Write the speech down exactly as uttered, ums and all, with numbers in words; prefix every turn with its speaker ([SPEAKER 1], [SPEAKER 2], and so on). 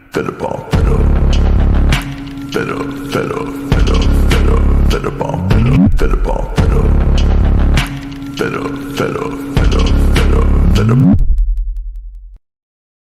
[SPEAKER 1] fiddle ball, fiddle, fiddle, fiddle, fiddle, fiddle, fiddle ball, fiddle, fiddle ball, fiddle, fiddle, fiddle, fiddle, fiddle, fiddle.